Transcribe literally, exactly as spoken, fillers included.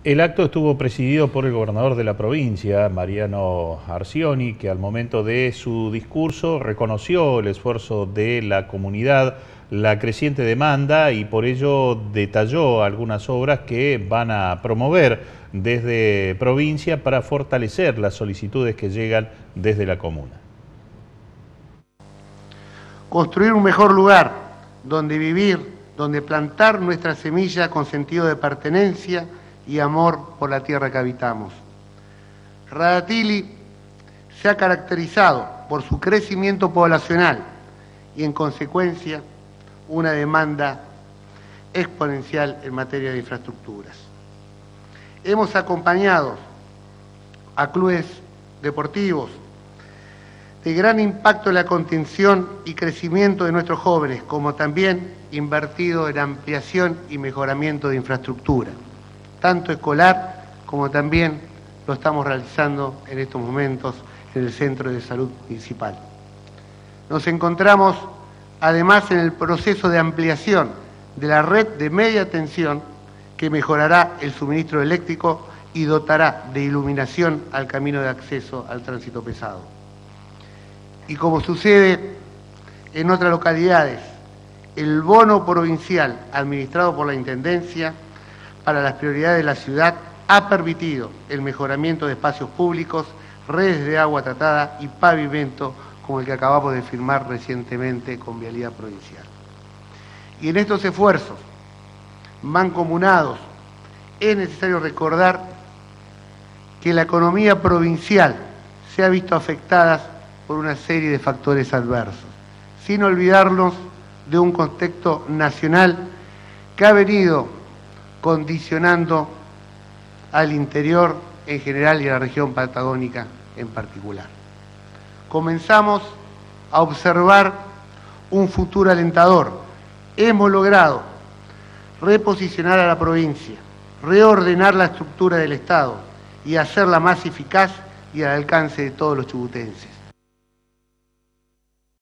El acto estuvo presidido por el gobernador de la provincia, Mariano Arcioni, que al momento de su discurso reconoció el esfuerzo de la comunidad, la creciente demanda y por ello detalló algunas obras que van a promover desde provincia para fortalecer las solicitudes que llegan desde la comuna. Construir un mejor lugar donde vivir, donde plantar nuestra semilla con sentido de pertenencia y amor por la tierra que habitamos. Radatili se ha caracterizado por su crecimiento poblacional y, en consecuencia, una demanda exponencial en materia de infraestructuras. Hemos acompañado a clubes deportivos de gran impacto en la contención y crecimiento de nuestros jóvenes, como también invertido en ampliación y mejoramiento de infraestructura, tanto escolar como también lo estamos realizando en estos momentos en el Centro de Salud Municipal. Nos encontramos además en el proceso de ampliación de la red de media tensión que mejorará el suministro eléctrico y dotará de iluminación al camino de acceso al tránsito pesado. Y como sucede en otras localidades, el bono provincial administrado por la Intendencia para las prioridades de la ciudad ha permitido el mejoramiento de espacios públicos, redes de agua tratada y pavimento como el que acabamos de firmar recientemente con Vialidad Provincial. Y en estos esfuerzos mancomunados es necesario recordar que la economía provincial se ha visto afectada por una serie de factores adversos, sin olvidarnos de un contexto nacional que ha venido condicionando al interior en general y a la región patagónica en particular. Comenzamos a observar un futuro alentador. Hemos logrado reposicionar a la provincia, reordenar la estructura del Estado y hacerla más eficaz y al alcance de todos los chubutenses.